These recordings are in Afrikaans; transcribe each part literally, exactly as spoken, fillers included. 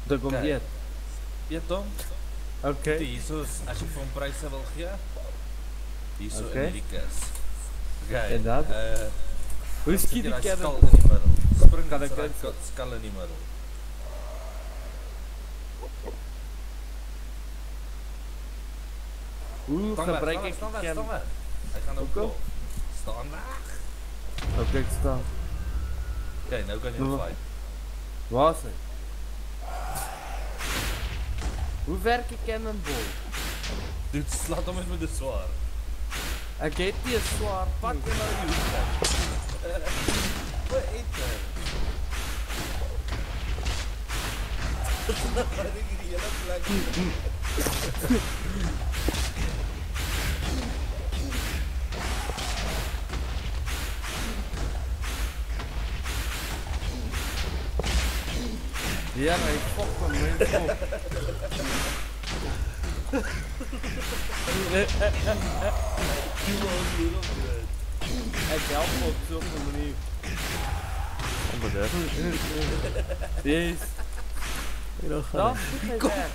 Toe kom Kijk. eet. Eet hom. Okay. Hier is, as jy vir hom pryse wil gee. Hier so Okay. in die kus. Okay. En dan? Uh, Hoe sit skiet jy die daai kern? skal in die middel. Spring Kan met ek daai dit- skal- skal in die middel. Hoe Staan weg, gebruik staan weg, ek staan weg, die staan kern? weg. Hy gaan nou Hoekom? kom. Staan weg. Okay, ek staan. Okay, nou kan jy Nou, hom fight. Waar is hy? Hoe werk die cannonball? Dude, slaat hom eens met die swaar. Ek het nie 'n swaar Pak pak. jy nou die hoek. Wat eet jy? Wat ek hierdie hele plek. Ja, hy fok van my kop. Jy wil ons hier op dit. Ek help op so 'n manier. Onder dit. Yes. Hier dan Daar gaan. is hy weg.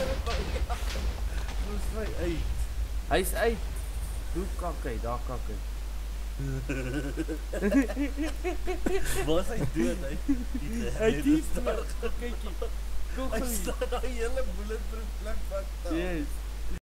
Ons vry uit. Hy's uit. Hoe kak hy? Daar kak hy. Waar is hy dood? Hy Hy diep. Kykie. Kom Hy gou. staan daai hele bulletproof plek vas. Yes.